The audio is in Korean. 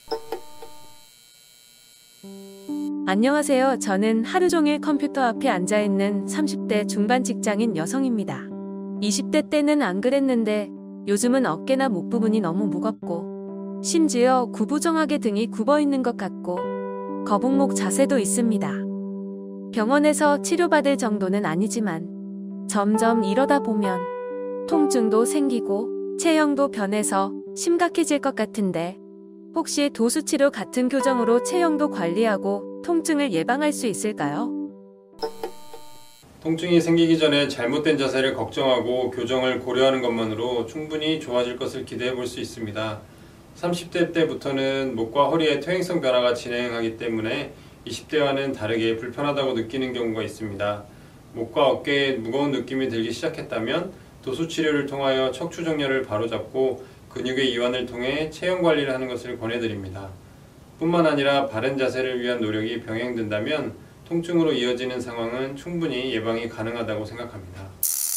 안녕하세요. 저는 하루 종일 컴퓨터 앞에 앉아있는 30대 중반 직장인 여성입니다. 20대 때는 안 그랬는데 요즘은 어깨나 목 부분이 너무 무겁고 심지어 구부정하게 등이 굽어 있는 것 같고 거북목 자세도 있습니다. 병원에서 치료받을 정도는 아니지만 점점 이러다 보면 통증도 생기고 체형도 변해서 심각해질 것 같은데 혹시 도수치료 같은 교정으로 체형도 관리하고 통증을 예방할 수 있을까요? 통증이 생기기 전에 잘못된 자세를 걱정하고 교정을 고려하는 것만으로 충분히 좋아질 것을 기대해 볼 수 있습니다. 30대 때부터는 목과 허리의 퇴행성 변화가 진행하기 때문에 20대와는 다르게 불편하다고 느끼는 경우가 있습니다. 목과 어깨에 무거운 느낌이 들기 시작했다면 도수치료를 통하여 척추 정렬을 바로잡고 근육의 이완을 통해 체형 관리를 하는 것을 권해드립니다. 뿐만 아니라 바른 자세를 위한 노력이 병행된다면 통증으로 이어지는 상황은 충분히 예방이 가능하다고 생각합니다.